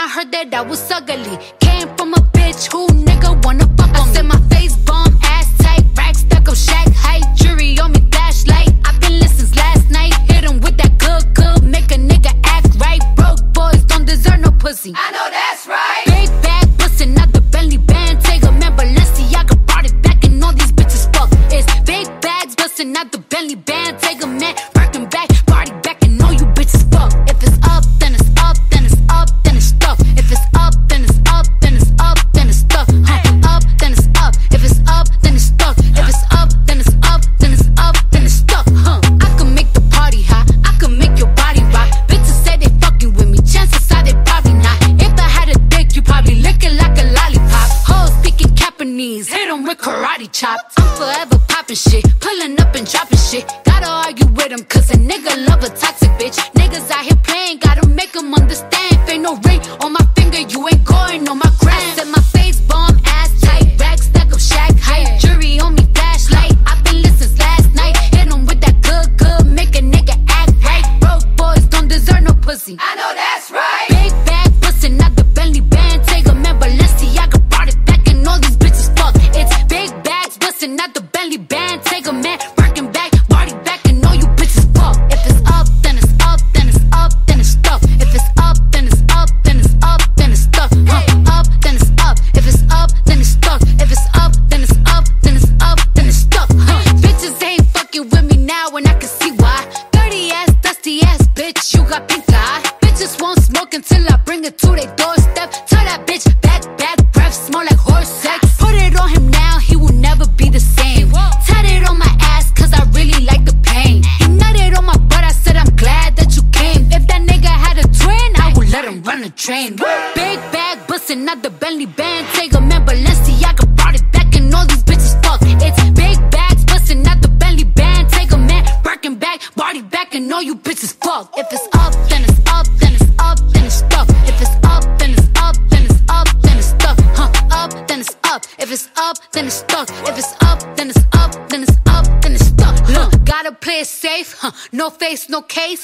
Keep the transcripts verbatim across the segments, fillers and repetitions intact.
heard that I was ugly. Came from a bitch who nigga wanna fuck on me. I said my face bomb, ass tight, rack stuck up Shaq height, jury on me, flashlight. I've been lit since last night. Hit him with that good, good, make a nigga act right. Broke boys don't deserve no pussy. I know that's right. Big bag bustin', not the Bentley Bentayga. Man, Balenciaga Bardi back and all these bitches fuck. It's big bags bustin', not the Bentley Bentayga. Man, Birkin back, Bardi back and all you bitches fuck. If it's up, then it's up, then it's up, then it's stuck. If it's up, then it's up, then it's up, then it's stuck. Huh? Up, then it's up. If it's up, then it's stuck. If it's up, then it's up, then it's up, then it's stuck. Huh? I can make the party hot, I can make your body rock. Bitches say they fucking with me, chances are they probably not. If I had a dick, you probably lick it like a lollipop. Hoes speaking Japanese, hit them with karate chops. I'm forever popping shit, pulling up and dropping shit. Gotta argue with him, cause a nigga love a toxic bitch. Niggas out here playing, gotta make them understand. If ain't no ring on my finger, you ain't going on my gram. I said my face bomb, ass tight, rack stack up Shaq height, jury on me, flashlight. I've been lit since last night. Hit him with that good, good, make a nigga act right. Broke boys don't deserve no pussy. I know that's right. Big bag bustin', not the Bentley Bentayga. Man, Balenciaga Bardi back and all these bitches fuck. It's big bags bustin', not the Bentley Bentayga. Man, Birkin back, Bardi back and all you bitches fuck. If it's up, then it's up, then it's up, then it's stuck. If it's up, then it's up, then it's up, then it's stuck. Huh? Up, then it's up. If it's up, then it's stuck. If it's up, then it's up, then it's up, then it's stuck. Huh? Bitches ain't fucking with me now and I can see why. Dirty ass, dusty ass bitch, you got pink eye. Bitches won't smoke until I bring it to their doorstep. Tell that bitch back, back, breath smell like horse sex. Put it on him now, he will never be the same. Tatted on my ass cause I really like the pain. He nutted on my butt, I said I'm glad that you came. If that nigga had a twin, I would let him run a train. Big bag bustin', not the Bentley Bentayga. Man, Balenciaga brought it back and all these bitches fuck. It's big bags bustin', not the Bentley Bentayga. Man, Birkin back, Bardi back and all you bitches fuck. If it's up, then it's up, then it's up, then it's stuck. If it's up, then it's up, then it's up, then it's stuck. Huh? Up, then it's up. If it's up, then it's stuck. If it's up, then it's up, then it's up, then it's stuck. Huh? Gotta play it safe, huh? No face, no case.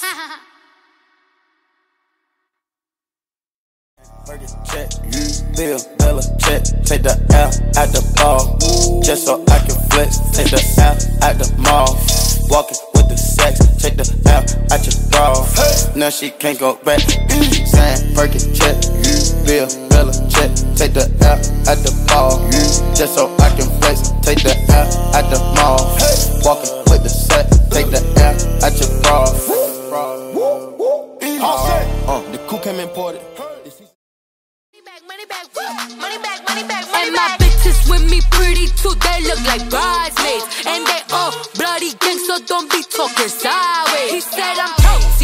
Birkin check, Bill, Bella check, take the L out the ball, just so I can flex, take the L out the mall, walking with the sex, take the L out your bra, now she can't go back, saying Birkin check, Bill, Bella check, take the L out the ball, just so I can flex, take the L out the mall, walking with the sex, take the L out your bra. Uh, the coup came imported. Money back, money back, money back, money and back. My bitches with me pretty too, they look like bridesmaids. And they all bloody gang, so don't be talking sideways. He said I'm toast.